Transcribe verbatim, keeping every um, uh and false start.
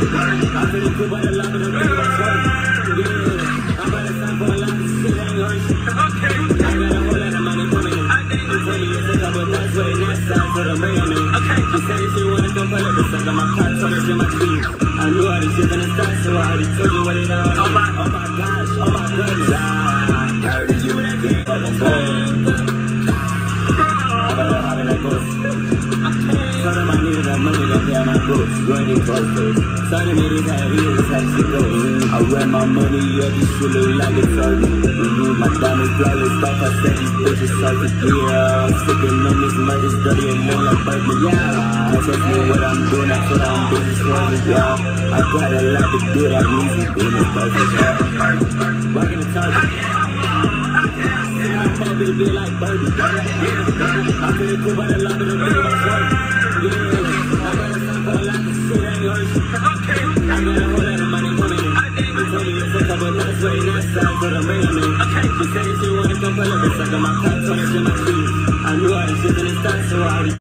I'm feeling cool, but a lot of them think about twerk. Yeah, I'm about to sign for a lot of shit, ain't hurt. I got a whole lot of money coming in. You tell me it's a couple times for the next side, so I'm bringing me. She said that she wanna come pull up the suck on my car, told her she my tweet. I knew all this shit finna start, so I already told you what it all is. Oh my, oh my gosh, oh my goodness. I heard that you were that kid, but I'm good. I better hop in that bus. Told them I needed that money to pay my books. Running posters. Told me this how it is, how she goes. I ran my money up, this shit look like it's urgent. Mm-hmm. My diamonds flawless, off I said these bitches surface. Yeah, I'm sipping on this murder's dirty and look like bourbon. Yeah, I trust me what I'm doing, that's what I'm busy swerving. Yeah, I got a lot to do, that music being a perfect. Yeah, working the target. I'm happy to be like bourbon. I'm feeling cool, but a lot of them think about twerk. Yeah, I got a sign for a lot of shit, ain't hurt. I got a whole